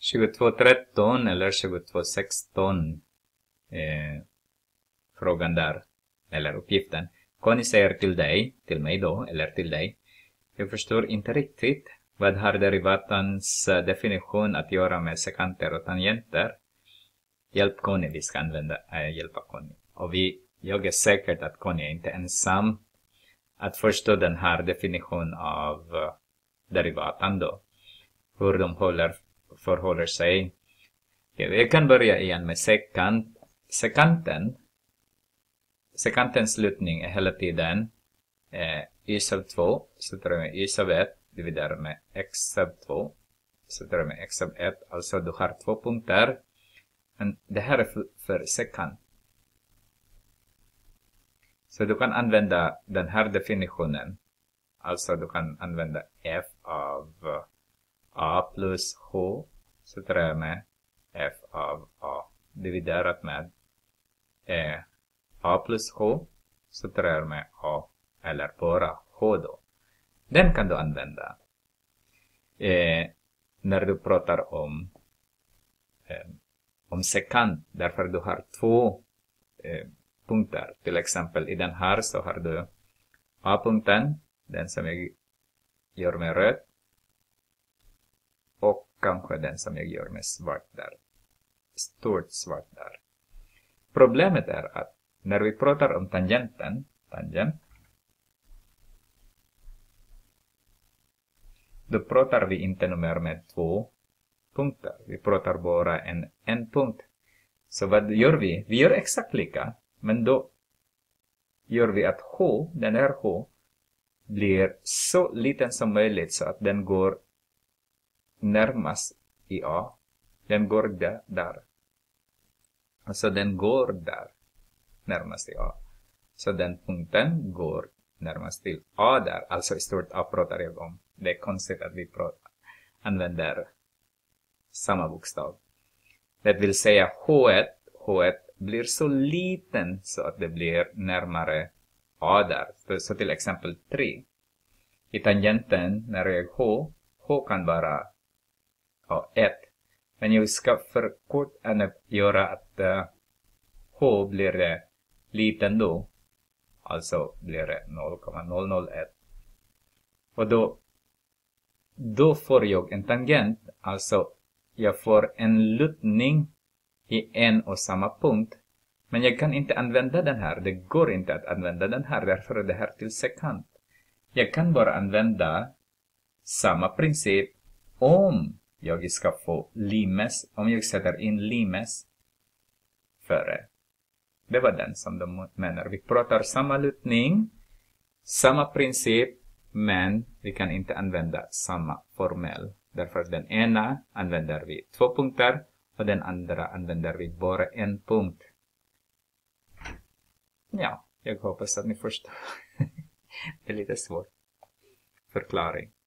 2213 eller 2216 frågan där, eller uppgiften. Conny säger till mig då, eller till dig. Jag förstår inte riktigt. Vad har derivatans definition att göra med sekanter och tangenter? Hjälp Conny, vi ska hjälpa Conny. Och jag är säker att Conny är inte ensam att förstå den här definitionen av derivatan då. Hur de förhåller sig. Jag kan börja igen med sekant. Sekantens slutning är hela tiden y sub 2, så tar med y sub 1 dividerar med x sub 2, så tar med x sub 1. Alltså du har 2 punkter. Men det här är för sekant. Så du kan använda den här definitionen. Alltså du kan använda f av a plus h, så tar jag med f av a dividerat med a plus h, så tar jag med a eller bara h då. Den kan du använda när du pratar om sekant, därför du har 2 punkter. Till exempel i den här så har du a-punkten, den som jag gör med rött, och kanske den som jag gör med svart där. Stort svart där. Problemet är att när vi pratar om tangent, då pratar vi inte mer med 2 punkter. Vi pratar bara en punkt. Så vad gör vi? Vi gör exakt lika. Men då gör vi att den här h, blir så liten som möjligt så att den går närmast i a. Den går där. Alltså den går där. Närmast i a. Så den punkten går närmast till a där. Alltså i stort a pratar jag om. Det är konstigt att vi använder samma bokstav. Det vill säga h1 blir så liten så att det blir närmare a där. Så till exempel 3. I tangenten när jag h kan vara 1. Men jag ska göra att h blir liten då. Alltså blir det 0,001. Och då får jag en tangent. Alltså jag får en luttning i en och samma punkt. Men jag kan inte använda den här. Det går inte att använda den här. Därför är det här till sekant. Jag kan bara använda samma princip om jag ska få limes. Om jag sätter in limes före. Det var den som de menar. Vi pratar samma luttning, samma princip, men vi kan inte använda samma formel. Därför den ena använder vi 2 punkter och den andra använder vi bara en punkt. Ja, jag hoppas att ni förstår. Det är lite svårt förklaring.